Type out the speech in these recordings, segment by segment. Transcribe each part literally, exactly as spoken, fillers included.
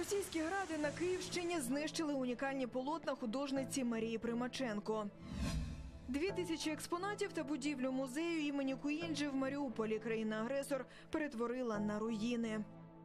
Російські гради на Київщині знищили унікальні полотна художниці Марії Примаченко. Дві тисячі експонатів та будівлю музею імені Куінджи в Маріуполі країна-агресор перетворила на руїни.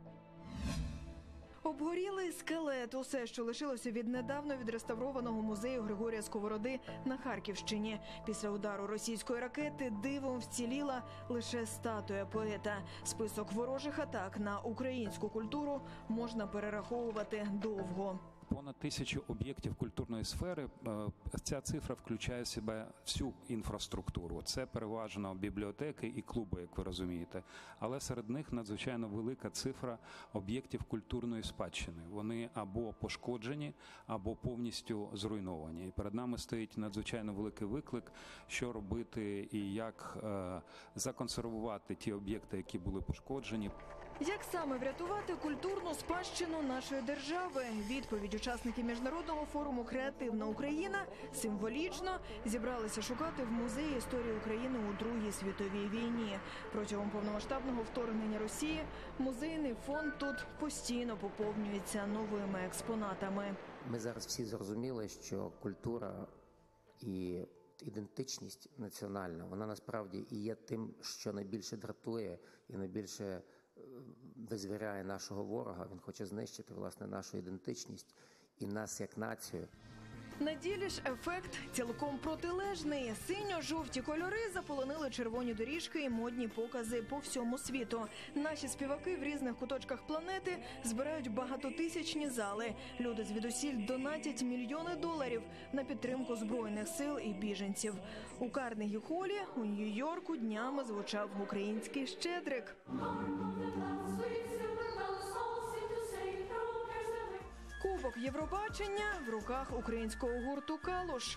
Обгорілий скелет – усе, що лишилося від недавно відреставрованого музею Григорія Сковороди на Харківщині. Після удару російської ракети дивом вціліла лише статуя поета. Список ворожих атак на українську культуру можна перераховувати довго. Понад тисячу об'єктів культурної сфери. Ця цифра включає в себе всю інфраструктуру. Це переважно бібліотеки і клуби, як ви розумієте. Але серед них надзвичайно велика цифра об'єктів культурної спадщини. Вони або пошкоджені, або повністю зруйновані. І перед нами стоїть надзвичайно великий виклик, що робити і як е, законсервувати ті об'єкти, які були пошкоджені. Як саме врятувати культурну спадщину нашої держави? Відповідь учасники міжнародного форуму «Креативна Україна» символічно зібралися шукати в Музеї історії України у Другій світовій війні. Протягом повномасштабного вторгнення Росії музейний фонд тут постійно поповнюється новими експонатами. Ми зараз всі зрозуміли, що культура і ідентичність національна, вона насправді і є тим, що найбільше дратує і найбільше визвіряє нашого ворога. Він хоче знищити, власне, нашу ідентичність і нас як націю. На ділі ж ефект цілком протилежний. Синьо-жовті кольори заполонили червоні доріжки і модні покази по всьому світу. Наші співаки в різних куточках планети збирають багатотисячні зали. Люди звідусіль донатять мільйони доларів на підтримку Збройних сил і біженців. У Карнегі-холі у Нью-Йорку днями звучав український «Щедрик». Кубок Євробачення в руках українського гурту «Калуш».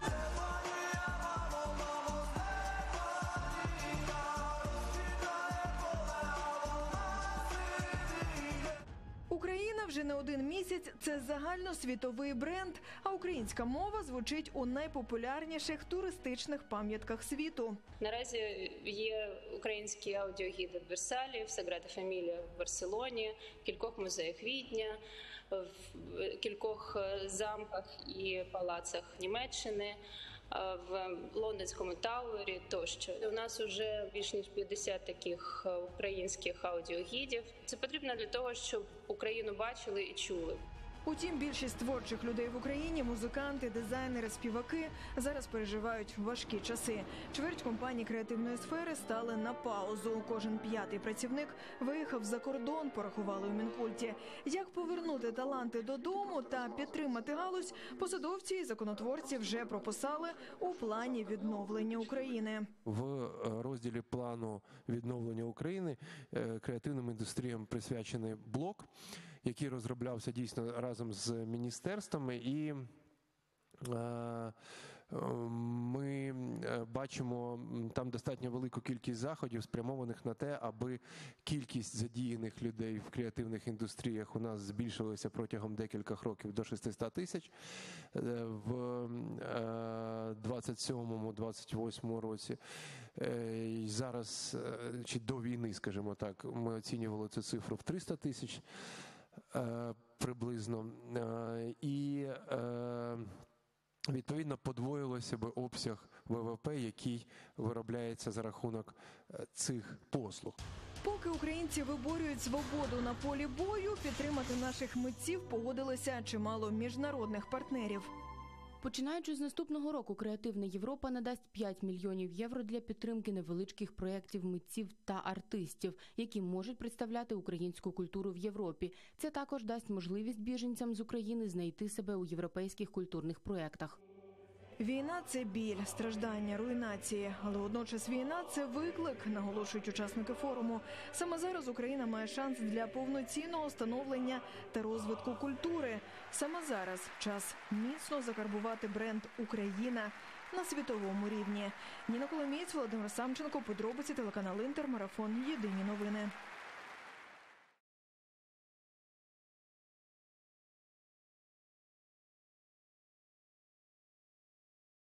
Україна вже не один місяць – це загальносвітовий бренд, а українська мова звучить у найпопулярніших туристичних пам'ятках світу. Наразі є українські аудіогіди в Версалі, в Саграда Фамілія в Барселоні, в кількох музеях Відня, в кількох замках і палацах Німеччини, в Лондонському Тауері тощо. У нас вже більш ніж п'ятдесят таких українських аудіогідів. Це потрібно для того, щоб Україну бачили і чули. Утім, більшість творчих людей в Україні – музиканти, дизайнери, співаки – зараз переживають важкі часи. Чверть компаній креативної сфери стали на паузу. Кожен п'ятий працівник виїхав за кордон, порахували у Мінкульті. Як повернути таланти додому та підтримати галузь, посадовці і законотворці вже прописали у плані відновлення України. В розділі плану відновлення України креативним індустріям присвячений блок, який розроблявся дійсно разом з міністерствами, і ми бачимо там достатньо велику кількість заходів, спрямованих на те, аби кількість задіяних людей в креативних індустріях у нас збільшилася протягом декількох років до шестисот тисяч. В двадцять сьомому - двадцять восьмому році, зараз, чи до війни, скажімо так, ми оцінювали цю цифру в триста тисяч приблизно. І відповідно, подвоїлося би обсяг ВВП, який виробляється за рахунок цих послуг. Поки українці виборюють свободу на полі бою, підтримати наших митців погодилися чимало міжнародних партнерів. Починаючи з наступного року, «Креативна Європа» надасть п'ять мільйонів євро для підтримки невеличких проєктів митців та артистів, які можуть представляти українську культуру в Європі. Це також дасть можливість біженцям з України знайти себе у європейських культурних проєктах. Війна – це біль, страждання, руйнації. Але водночас війна – це виклик, наголошують учасники форуму. Саме зараз Україна має шанс для повноцінного становлення та розвитку культури. Саме зараз час міцно закарбувати бренд «Україна» на світовому рівні. Ніна Коломієць, Володимир Самченко, подробиці, телеканал «Інтер», марафон «Єдині новини».